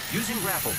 Using grapple.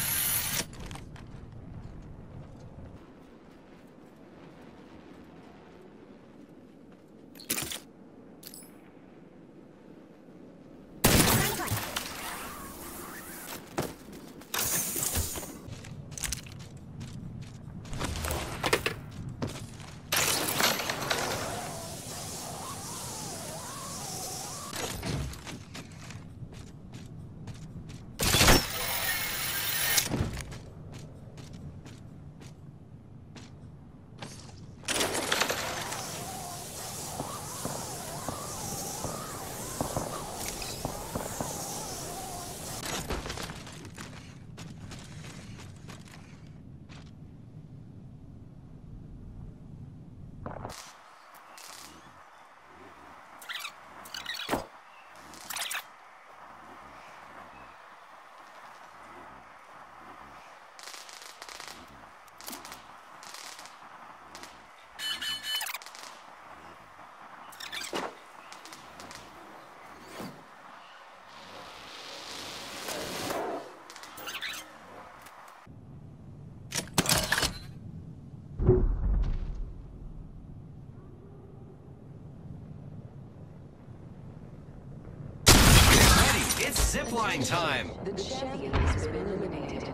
It's zipline time! The champion has been eliminated.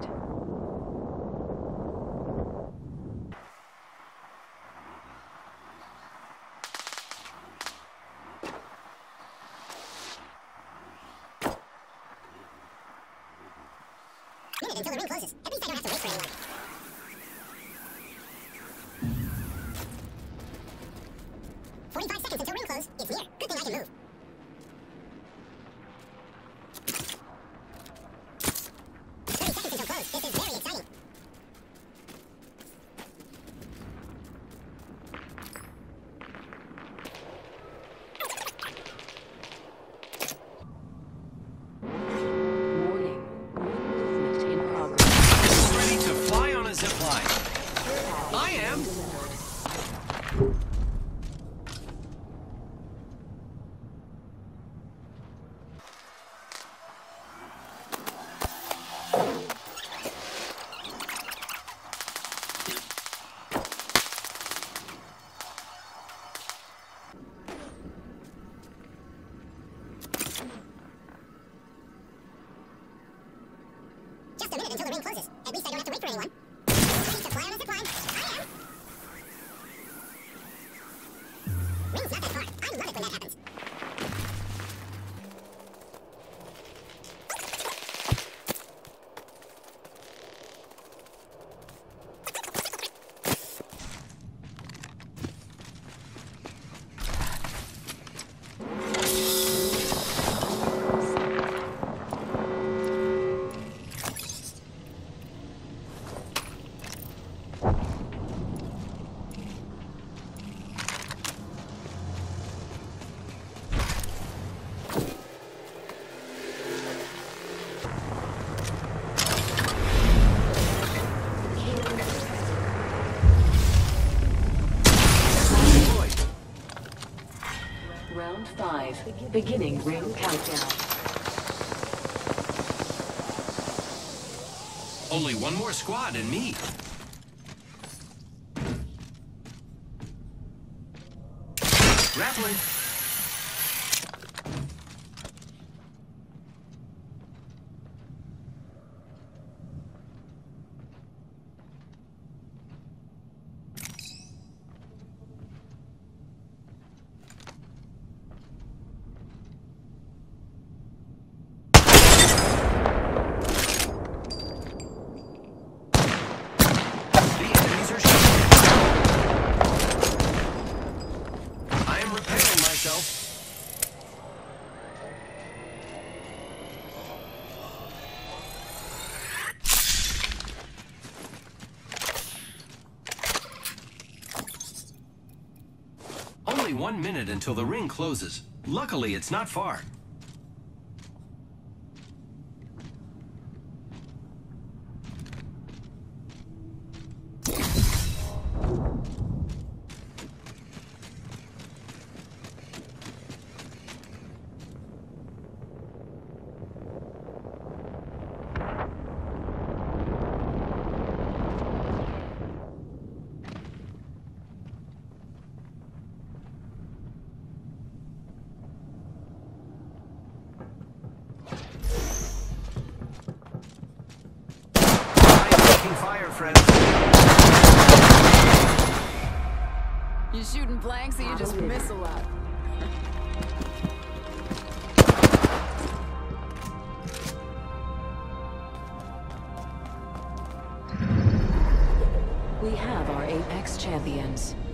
Minute until the ring closes. At least I don't have to wait for anyone. "45 seconds until ring close. It's near. Good thing I can move." This is very exciting. Warning. Movement in progress. Ready to fly on a zipline. I am. Just a minute until the ring closes. At least I don't have to wait for anyone. Ready to fly on a zipline? I am. Ring's not that far. I love it when that happens. Round 5. Beginning ring countdown. Only one more squad and me. Grappling. Only 1 minute until the ring closes. Luckily, it's not far. friends. You shooting blanks, or you just miss a lot? We have our Apex champions.